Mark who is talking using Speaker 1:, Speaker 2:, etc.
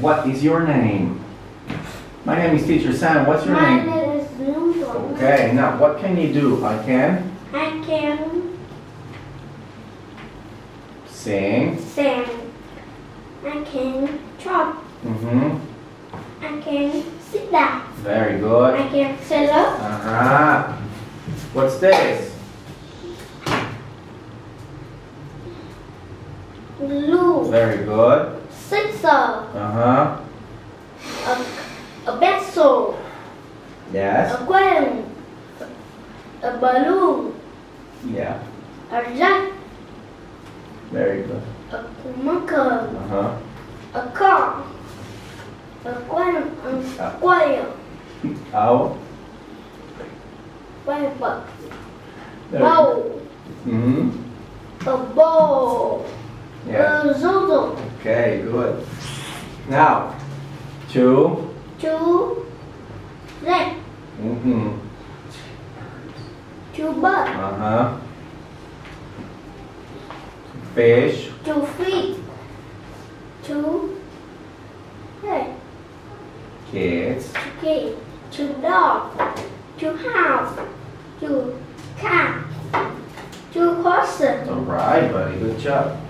Speaker 1: What is your name? My name is Teacher Sam. What's your
Speaker 2: My
Speaker 1: name?
Speaker 2: name is Dũng.
Speaker 1: Okay, now what can you do? I can sing.
Speaker 2: sing. I can chop. I can sit down.
Speaker 1: Very good.
Speaker 2: I can sit up.
Speaker 1: What's this?
Speaker 2: Glue.
Speaker 1: Very good.
Speaker 2: Scissor. A pencil.
Speaker 1: Yes.
Speaker 2: A pen. A balloon.
Speaker 1: Yeah.
Speaker 2: A jack.
Speaker 1: Very good.
Speaker 2: A marker. A car. A square.
Speaker 1: Owl.
Speaker 2: Paper.
Speaker 1: Very
Speaker 2: Bowl.
Speaker 1: good.
Speaker 2: A ball.
Speaker 1: Yeah.
Speaker 2: A zozo.
Speaker 1: Okay, good. Now, two.
Speaker 2: Two leg. Two bird.
Speaker 1: Fish.
Speaker 2: 2 feet. 2 head.
Speaker 1: Kids.
Speaker 2: 2 kid. 2 dog. 2 house. 2 cat. 2 horses.
Speaker 1: All right, buddy. Good job.